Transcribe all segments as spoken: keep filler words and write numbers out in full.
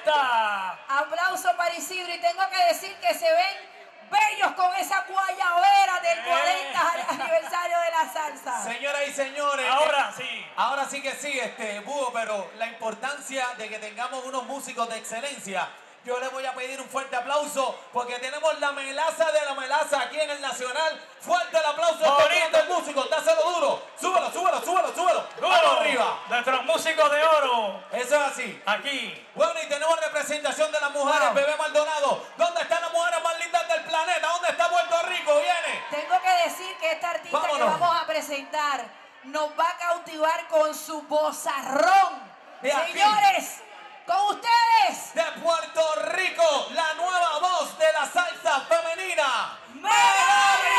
cuarenta. Aplauso para Isidro y tengo que decir que se ven bellos con esa guayabera del cuarenta aniversario de la salsa. Señoras y señores. Ahora sí. Ahora sí que sí, este, Búho, pero la importancia de que tengamos unos músicos de excelencia. Yo le voy a pedir un fuerte aplauso porque tenemos la melaza de la melaza aquí en el Nacional. Fuerte el aplauso a este del músico. Dáselo duro. Súbelo, súbelo, súbelo, súbelo. Vamos arriba. Nuestros músicos de oro. Eso es así. Aquí. Bueno, y tenemos representación de las mujeres. Wow. Bebé Maldonado. ¿Dónde están las mujeres más lindas del planeta? ¿Dónde está Puerto Rico? Viene. Tengo que decir que esta artista Vámonos. que vamos a presentar nos va a cautivar con su vozarrón. De aquí. Señores, con ustedes, De Puerto Rico, la nueva voz de la salsa femenina, Melody.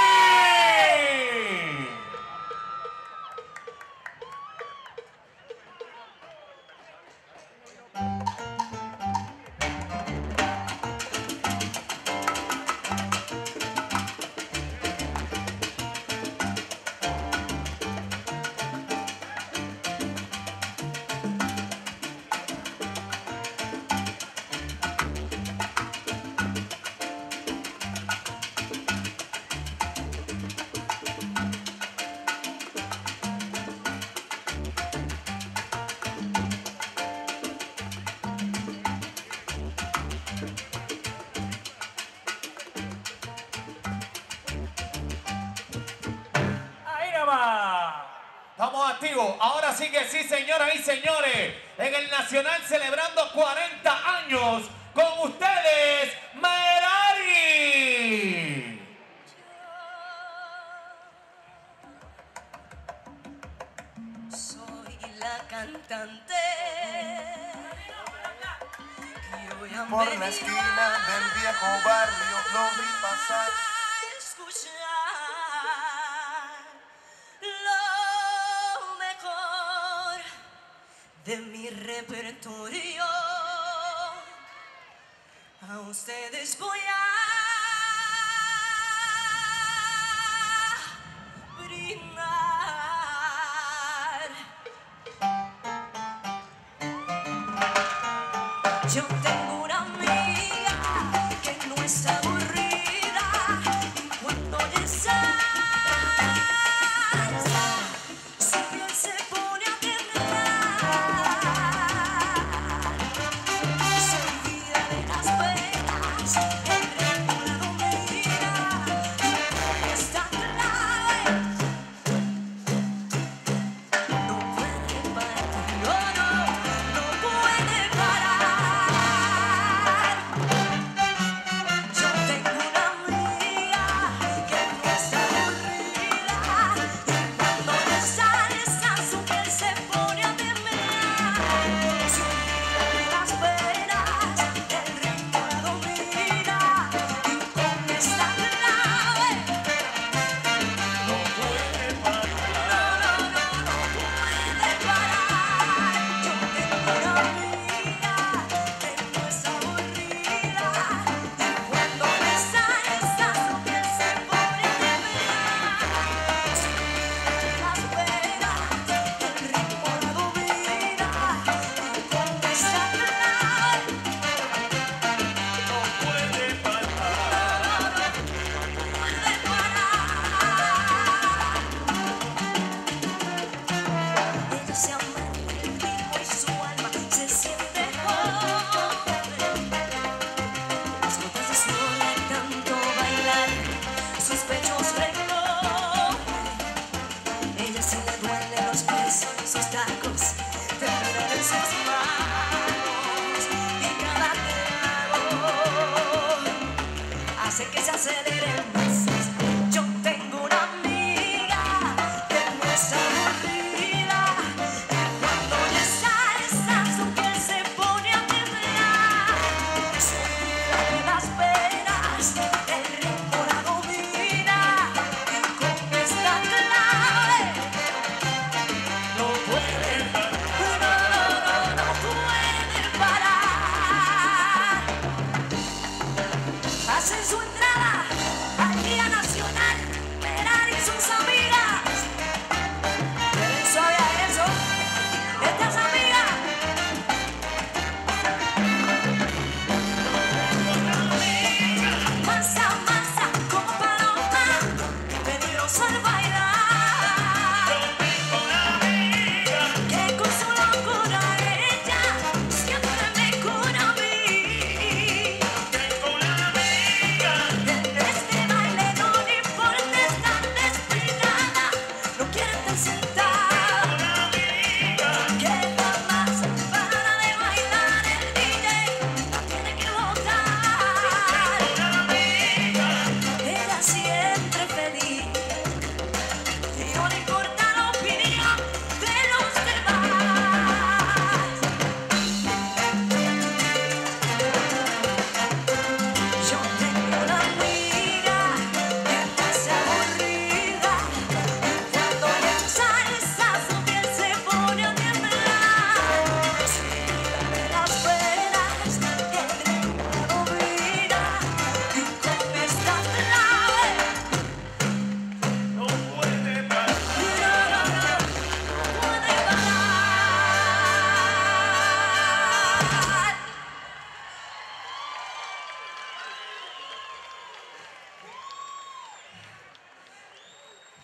Ahí nomás. Estamos activos. Ahora sí que sí, señoras y señores. En el Nacional celebrando cuarenta años. Con ustedes, Merari. Soy la cantante que hoy han Por la venido esquina del viejo barrio lo vi pasar. a escuchar lo mejor de mi repertorio. A ustedes voy a brindar. Yo tengo una amiga que no es aburrida y cuando le salsa su piel se pone a temblar. Se olvida de las penas, el ritmo la domina. Esta clave no puede parar, no, no, no puede parar.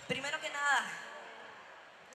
Primero que nada,